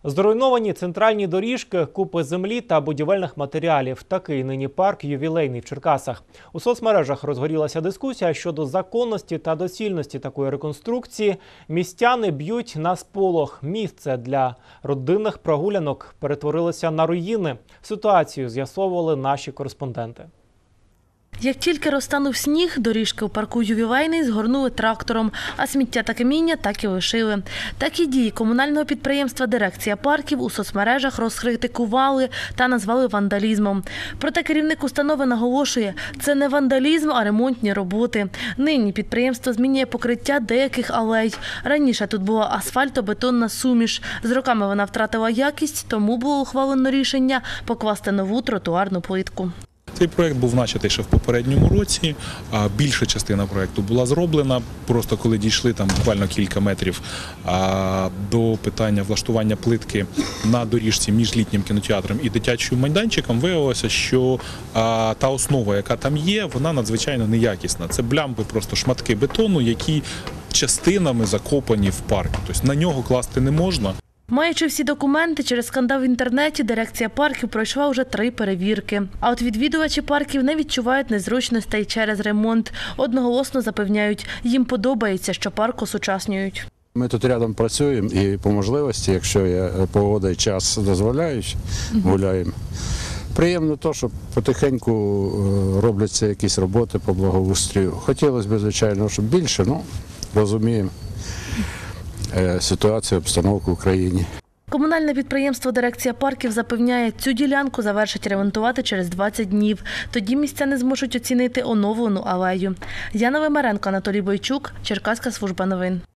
Зруйновані центральні доріжки, купи землі та будівельних матеріалів. Такий нині парк ювілейний в Черкасах. У соцмережах розгорілася дискусія щодо законності та доцільності такої реконструкції. Містяни б'ють на сполох. Місце для родинних прогулянок перетворилося на руїни. Ситуацію з'ясовували наші кореспонденти. Як тільки розтанув сніг, доріжки у парку ювілейний згорнули трактором, а сміття та каміння так і лишили. Такі дії комунального підприємства «Дирекція парків» у соцмережах розкритикували та назвали вандалізмом. Проте керівник установи наголошує, це не вандалізм, а ремонтні роботи. Нині підприємство змінює покриття деяких алей. Раніше тут була асфальтобетонна суміш. З роками вона втратила якість, тому було ухвалено рішення покласти нову тротуарну плитку. Цей проєкт був начатий ще в попередньому році, а більша частина проєкту була зроблена. Просто коли дійшли там буквально кілька метрів до питання влаштування плитки на доріжці між літнім кінотеатром і дитячим майданчиком, виявилося, що та основа, яка там є, вона надзвичайно неякісна. Це блямби, просто шматки бетону, які частинами закопані в парк. Тобто на нього класти не можна. Маючи всі документи, через скандал в інтернеті дирекція парків пройшла вже 3 перевірки. А от відвідувачі парків не відчувають незручностей через ремонт. Одноголосно запевняють, їм подобається, що парк осучаснюють. Ми тут рядом працюємо і по можливості, якщо погода і час дозволяють, гуляємо. Приємно те, що потихеньку робляться якісь роботи по благоустрою. Хотілося б, звичайно, щоб більше, але розуміємо ситуацію, обстановку в країні. Комунальне підприємство «Дирекція парків» запевняє, цю ділянку завершать ремонтувати через 20 днів. Тоді містяни зможуть оцінити оновлену алею. Яна Вимаренко, Анатолій Бойчук, Черкаська служба новин.